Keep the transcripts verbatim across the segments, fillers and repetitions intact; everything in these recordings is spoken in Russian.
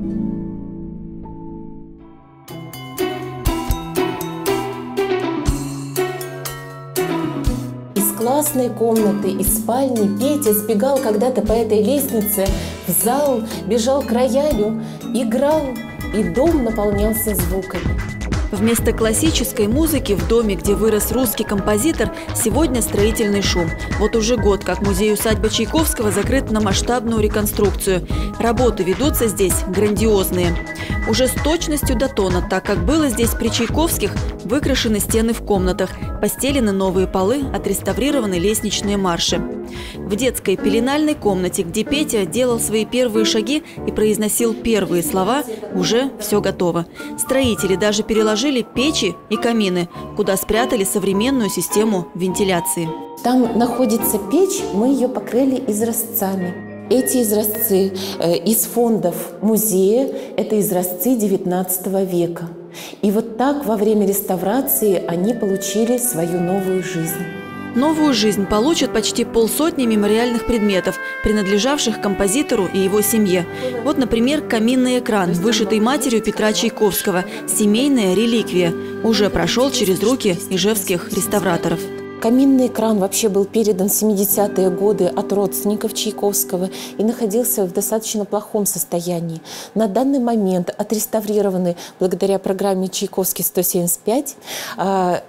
Из классной комнаты, из спальни Петя сбегал когда-то по этой лестнице в зал, бежал к роялю, играл, и дом наполнялся звуками. Вместо классической музыки в доме, где вырос русский композитор, сегодня строительный шум. Вот уже год, как музей-усадьба Чайковского закрыт на масштабную реконструкцию. Работы ведутся здесь грандиозные. Уже с точностью до тона, так как было здесь при Чайковских, выкрашены стены в комнатах, постелены новые полы, отреставрированы лестничные марши. В детской пеленальной комнате, где Петя делал свои первые шаги и произносил первые слова, уже все готово. Строители даже переложили печи и камины, куда спрятали современную систему вентиляции. Там находится печь, мы ее покрыли изразцами. Эти изразцы э, из фондов музея – это изразцы девятнадцатого века. И вот так во время реставрации они получили свою новую жизнь. Новую жизнь получат почти полсотни мемориальных предметов, принадлежавших композитору и его семье. Вот, например, каминный экран, вышитый матерью Петра Чайковского, семейная реликвия, уже прошел через руки ижевских реставраторов. Каминный экран вообще был передан в семидесятые годы от родственников Чайковского и находился в достаточно плохом состоянии. На данный момент отреставрированы благодаря программе Чайковский сто семьдесят пять э,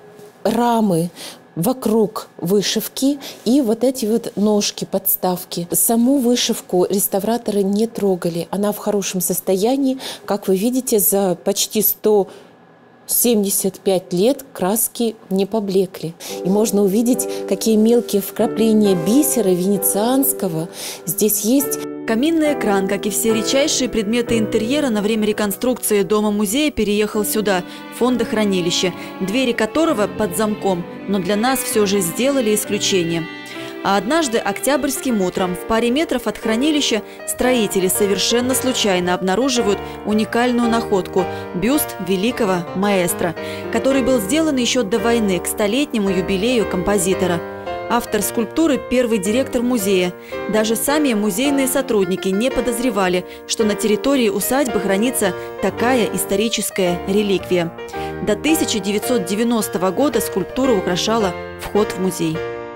рамы вокруг вышивки и вот эти вот ножки, подставки. Саму вышивку реставраторы не трогали. Она в хорошем состоянии. Как вы видите, за почти сто семьдесят пять лет краски не поблекли. И можно увидеть, какие мелкие вкрапления бисера венецианского здесь есть. Каминный экран, как и все редчайшие предметы интерьера, на время реконструкции дома-музея переехал сюда, в фондохранилище, двери которого под замком, но для нас все же сделали исключение. А однажды октябрьским утром в паре метров от хранилища строители совершенно случайно обнаруживают уникальную находку – бюст великого маэстро, который был сделан еще до войны к столетнему юбилею композитора. Автор скульптуры – первый директор музея. Даже сами музейные сотрудники не подозревали, что на территории усадьбы хранится такая историческая реликвия. До тысяча девятьсот девяностого года скульптура украшала вход в музей.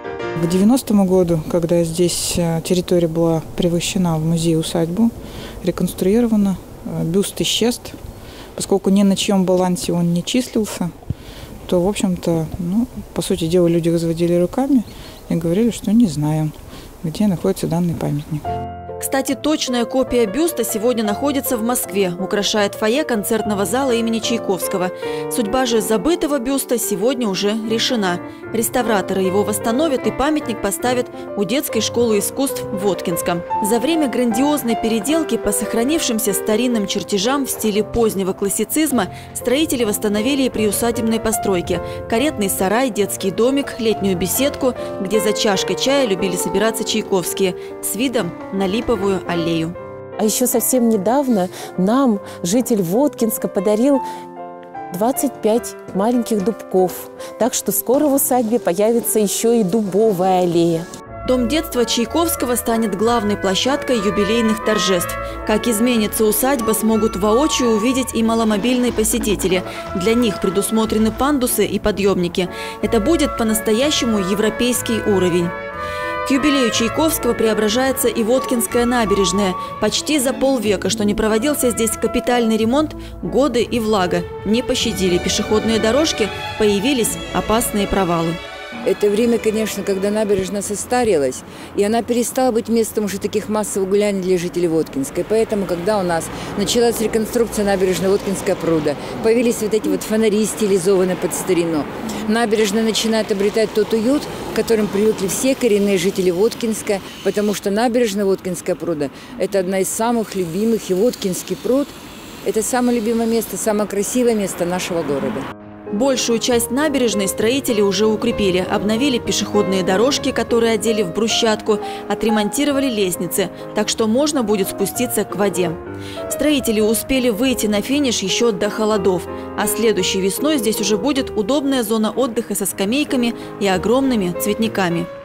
К девяностому году, когда здесь территория была превращена в музей-усадьбу, реконструирована, бюст исчез, поскольку ни на чьем балансе он не числился, то, в общем-то, ну, по сути дела, люди разводили руками и говорили, что не знаем, где находится данный памятник. Кстати, точная копия бюста сегодня находится в Москве, украшает фойе концертного зала имени Чайковского. Судьба же забытого бюста сегодня уже решена. Реставраторы его восстановят и памятник поставят у детской школы искусств в Воткинском. За время грандиозной переделки по сохранившимся старинным чертежам в стиле позднего классицизма строители восстановили и приусадебные постройки – каретный сарай, детский домик, летнюю беседку, где за чашкой чая любили собираться чайковские, с видом на Липовую аллею. А еще совсем недавно нам житель Воткинска подарил двадцать пять маленьких дубков. Так что скоро в усадьбе появится еще и дубовая аллея. Дом детства Чайковского станет главной площадкой юбилейных торжеств. Как изменится усадьба, смогут воочию увидеть и маломобильные посетители. Для них предусмотрены пандусы и подъемники. Это будет по-настоящему европейский уровень. К юбилею Чайковского преображается и Воткинская набережная. Почти за полвека, что не проводился здесь капитальный ремонт, годы и влага не пощадили пешеходные дорожки, появились опасные провалы. Это время, конечно, когда набережная состарилась, и она перестала быть местом уже таких массовых гуляний для жителей Воткинска. И поэтому, когда у нас началась реконструкция набережной Воткинского пруда, появились вот эти вот фонари, стилизованные под старину, набережная начинает обретать тот уют, к которым привыкли все коренные жители Воткинска, потому что набережная Воткинского пруда – это одна из самых любимых, и Воткинский пруд – это самое любимое место, самое красивое место нашего города. Большую часть набережной строители уже укрепили, обновили пешеходные дорожки, которые одели в брусчатку, отремонтировали лестницы, так что можно будет спуститься к воде. Строители успели выйти на финиш еще до холодов, а следующей весной здесь уже будет удобная зона отдыха со скамейками и огромными цветниками.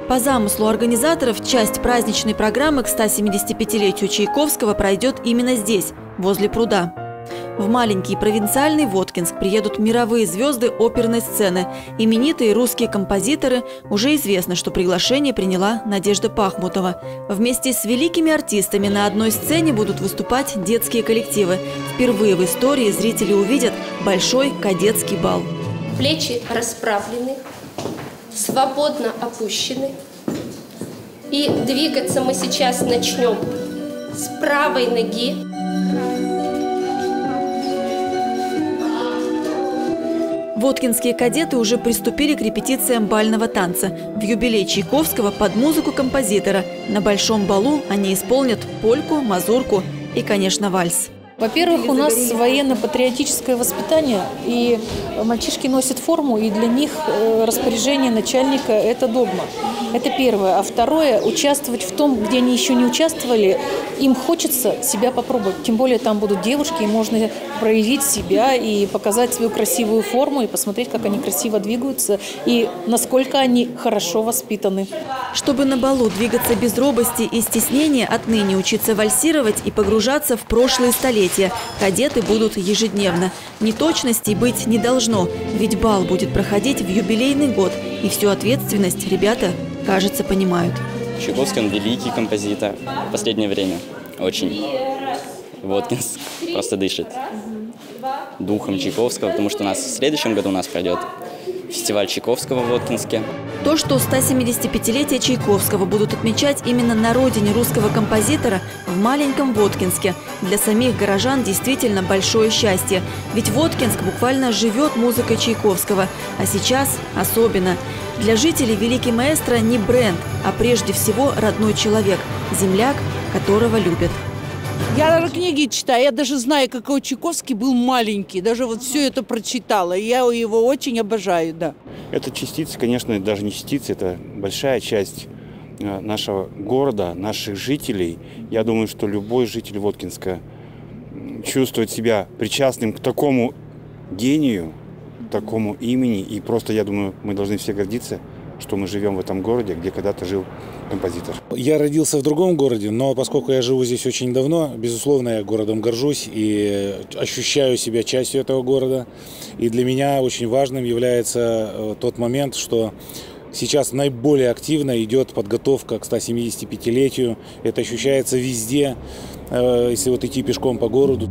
По замыслу организаторов, часть праздничной программы к стосемидесятипятилетию Чайковского пройдет именно здесь, возле пруда. В маленький провинциальный Воткинск приедут мировые звезды оперной сцены. Именитые русские композиторы. Уже известно, что приглашение приняла Надежда Пахмутова. Вместе с великими артистами на одной сцене будут выступать детские коллективы. Впервые в истории зрители увидят большой кадетский бал. Плечи расправлены, свободно опущены. И двигаться мы сейчас начнем с правой ноги. Воткинские кадеты уже приступили к репетициям бального танца. В юбилей Чайковского под музыку композитора. На большом балу они исполнят польку, мазурку и, конечно, вальс. Во-первых, у нас военно-патриотическое воспитание, и мальчишки носят форму, и для них распоряжение начальника – это догма. Это первое. А второе – участвовать в том, где они еще не участвовали, им хочется себя попробовать. Тем более там будут девушки, и можно проявить себя и показать свою красивую форму, и посмотреть, как они красиво двигаются, и насколько они хорошо воспитаны. Чтобы на балу двигаться без робости и стеснения, отныне учиться вальсировать и погружаться в прошлые столетия. Кадеты будут ежедневно. Неточностей быть не должно, ведь бал будет проходить в юбилейный год, и всю ответственность ребята, кажется, понимают. Чайковский, он великий композитор в последнее время. Очень. Воткинск просто дышит духом Чайковского, потому что у нас в следующем году у нас пройдет фестиваль Чайковского в Воткинске. То, что стосемидесятипятилетие Чайковского будут отмечать именно на родине русского композитора, в маленьком Воткинске, для самих горожан действительно большое счастье. Ведь Воткинск буквально живет музыкой Чайковского. А сейчас особенно. Для жителей великий маэстро не бренд, а прежде всего родной человек, земляк, которого любят. Я даже книги читаю, я даже знаю, какой Чайковский был маленький, даже вот все это прочитала. Я его очень обожаю, да. Это частица, конечно, даже не частица, это большая часть нашего города, наших жителей. Я думаю, что любой житель Воткинска чувствует себя причастным к такому гению, к такому имени. И просто, я думаю, мы должны все гордиться, что мы живем в этом городе, где когда-то жил композитор. Я родился в другом городе, но поскольку я живу здесь очень давно, безусловно, я городом горжусь и ощущаю себя частью этого города. И для меня очень важным является тот момент, что сейчас наиболее активно идет подготовка к стосемидесятипятилетию. Это ощущается везде, если вот идти пешком по городу.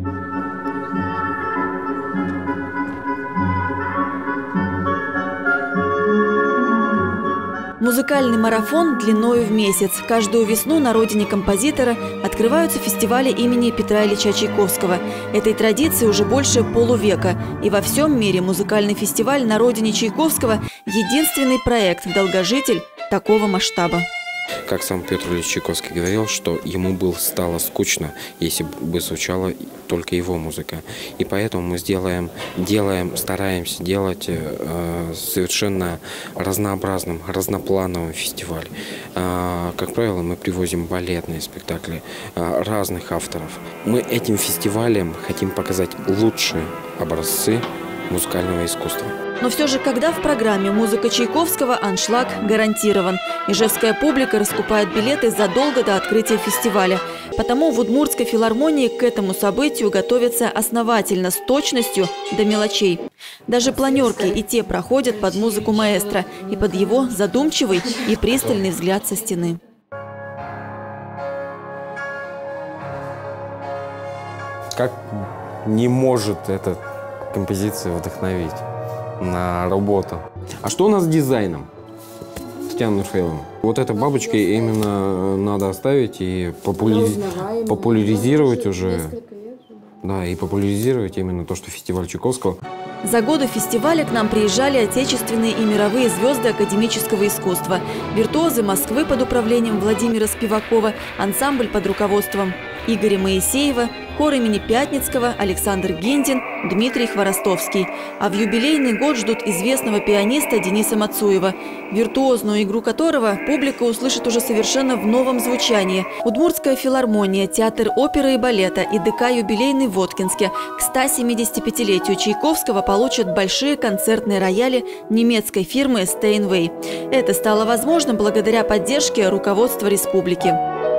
Музыкальный марафон длиною в месяц. Каждую весну на родине композитора открываются фестивали имени Петра Ильича Чайковского. Этой традиции уже больше полувека. И во всем мире музыкальный фестиваль на родине Чайковского – единственный проект, долгожитель такого масштаба. Как сам Петр Ильич Чайковский говорил, что ему было стало скучно, если бы звучала только его музыка. И поэтому мы сделаем, делаем, стараемся делать э, совершенно разнообразным, разноплановым фестиваль. Э, как правило, мы привозим балетные спектакли э, разных авторов. Мы этим фестивалем хотим показать лучшие образцы музыкального искусства. Но все же, когда в программе музыка Чайковского, аншлаг гарантирован. Ижевская публика раскупает билеты задолго до открытия фестиваля. Потому в Удмуртской филармонии к этому событию готовятся основательно, с точностью до мелочей. Даже планерки и те проходят под музыку маэстро и под его задумчивый и пристальный взгляд со стены. Как не может эта композиция вдохновить на работу? А что у нас с дизайном, Татьяна Михайловна? Вот эта бабочка именно надо оставить и популяри... популяризировать уже. Да, и популяризировать именно то, что фестиваль Чайковского. За годы фестиваля к нам приезжали отечественные и мировые звезды академического искусства. Виртуозы Москвы под управлением Владимира Спивакова, ансамбль под руководством Игоря Моисеева, хор имени Пятницкого, Александр Гиндин, Дмитрий Хворостовский. А в юбилейный год ждут известного пианиста Дениса Мацуева, виртуозную игру которого публика услышит уже совершенно в новом звучании. Удмуртская филармония, театр оперы и балета и ДК «Юбилейный» в Воткинске к ста семидесятипятилетию Чайковского получат большие концертные рояли немецкой фирмы Steinway. Это стало возможно благодаря поддержке руководства республики.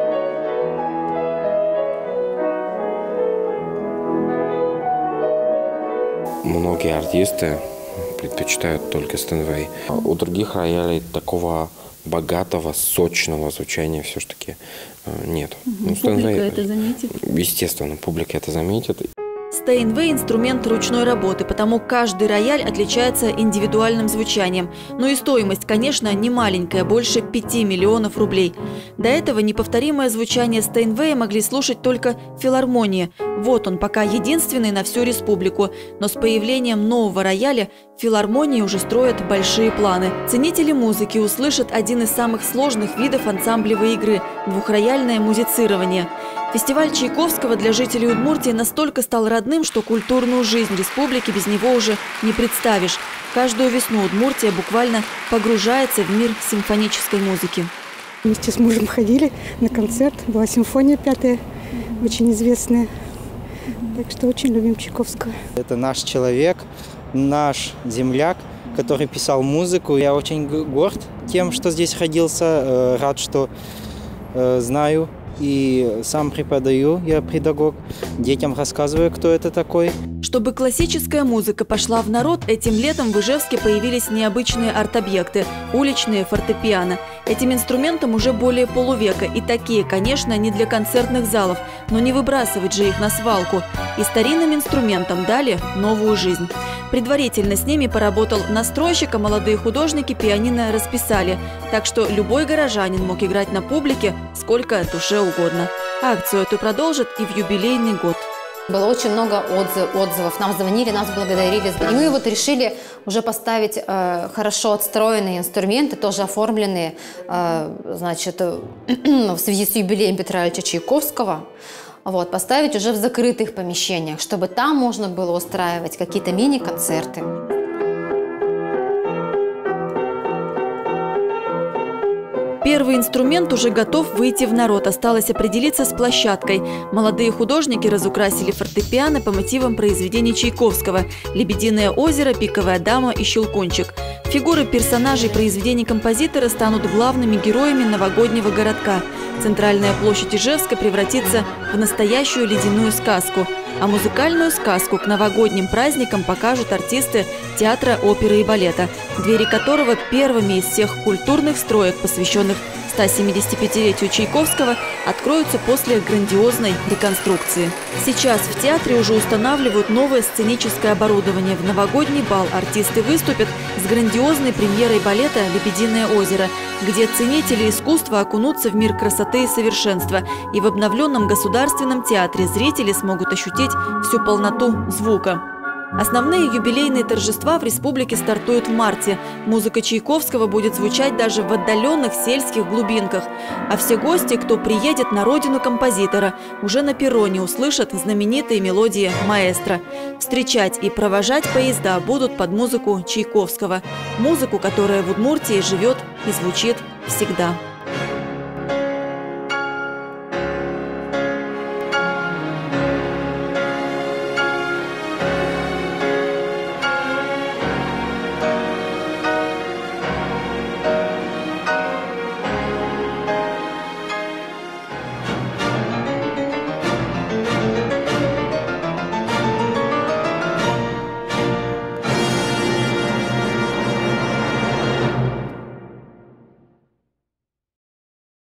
Многие артисты предпочитают только Steinway. У других роялей такого богатого, сочного звучания все-таки нет. Угу. Ну, публика Steinway, это заметит? Естественно, публика это заметит. Steinway – инструмент ручной работы, потому каждый рояль отличается индивидуальным звучанием. Но и стоимость, конечно, не маленькая – больше пяти миллионов рублей. До этого неповторимое звучание Steinway могли слушать только филармонии. Вот он пока единственный на всю республику. Но с появлением нового рояля филармонии уже строят большие планы. Ценители музыки услышат один из самых сложных видов ансамблевой игры – двухрояльное музицирование. Фестиваль Чайковского для жителей Удмуртии настолько стал родным, что культурную жизнь республики без него уже не представишь. Каждую весну Удмуртия буквально погружается в мир симфонической музыки. Вместе с мужем ходили на концерт, была симфония пятая, очень известная. Так что очень любим Чайковского. Это наш человек, наш земляк, который писал музыку. Я очень горд тем, что здесь родился, рад, что знаю. И сам преподаю, я педагог, детям рассказываю, кто это такой. Чтобы классическая музыка пошла в народ, этим летом в Ижевске появились необычные арт-объекты – уличные фортепиано. Этим инструментам уже более полувека, и такие, конечно, не для концертных залов, но не выбрасывать же их на свалку. И старинным инструментам дали новую жизнь. Предварительно с ними поработал настройщик, а молодые художники пианино расписали. Так что любой горожанин мог играть на публике сколько душе угодно. Акцию эту продолжат и в юбилейный год. Было очень много отзыв, отзывов. Нам звонили, нас благодарили. И мы вот решили уже поставить э, хорошо отстроенные инструменты, тоже оформленные э, значит, в связи с юбилеем Петра Ильича Чайковского. Вот, поставить уже в закрытых помещениях, чтобы там можно было устраивать какие-то мини-концерты. Первый инструмент уже готов выйти в народ. Осталось определиться с площадкой. Молодые художники разукрасили фортепиано по мотивам произведений Чайковского «Лебединое озеро», «Пиковая дама» и «Щелкунчик». Фигуры персонажей произведений композитора станут главными героями новогоднего городка. Центральная площадь Ижевска превратится в настоящую ледяную сказку. А музыкальную сказку к новогодним праздникам покажут артисты театра оперы и балета, двери которого первыми из всех культурных строек, посвященных ста семидесятипятилетию Чайковского, откроются после грандиозной реконструкции. Сейчас в театре уже устанавливают новое сценическое оборудование. В новогодний бал артисты выступят с грандиозной премьерой балета «Лебединое озеро», где ценители искусства окунутся в мир красоты и совершенства. И в обновленном Государственном театре зрители смогут ощутить всю полноту звука. Основные юбилейные торжества в республике стартуют в марте. Музыка Чайковского будет звучать даже в отдаленных сельских глубинках. А все гости, кто приедет на родину композитора, уже на перроне услышат знаменитые мелодии маэстро. Встречать и провожать поезда будут под музыку Чайковского. Музыку, которая в Удмуртии живет и звучит всегда.